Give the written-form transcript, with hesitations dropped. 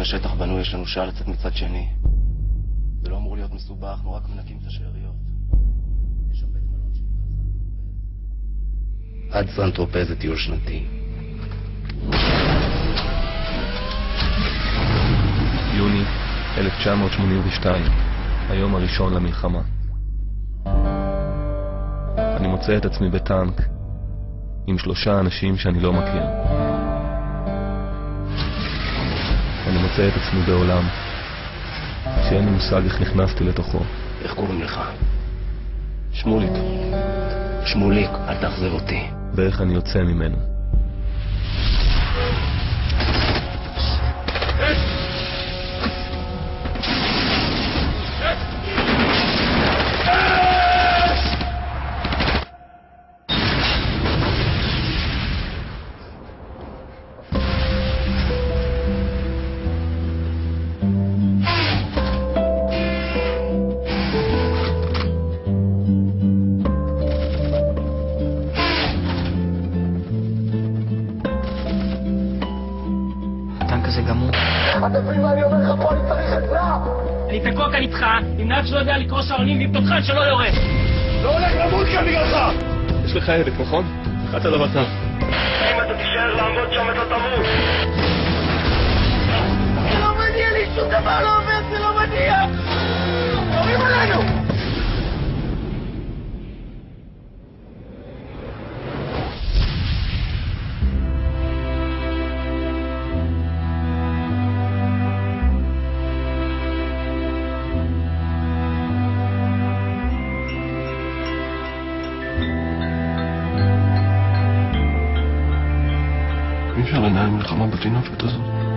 מבנה שטח בנוי, יש לנו שעה לצאת מצד שני. זה לא אמור להיות מסובך, אנחנו רק מנקים את השאריות. יש שם בית מלון שנקרא עד סן-טרופז זה טיול שנתי. יוני 1982, היום הראשון למלחמה. אני מוצא את עצמי בטנק עם 3 אנשים שאני לא מכיר. אני מוצא את עצמי בעולם שאין לי מושג איך נכנסתי לתוכו. איך קוראים לך? שמוליק. שמוליק, אל תאכזב אותי. ואיך אני יוצא ממנו. זה גמור. אתה מבין מה אני אומר לך פה? אני צריך עזרה! אני תקוע כאן איתך, עם נהג שלא יודע לקרוא שעונים ועם תותחן שלא יורה. לא הולך למות כאן בגללך! יש לך ילד, נכון? אחת על הבטן. אם אתה תישאר לעמוד שם אתה תמות! זה לא מניע לי, שום דבר לא עובד, זה לא מניע! קוראים עלינו! אי אפשר לנהל מלחמה בטינופת הזאת.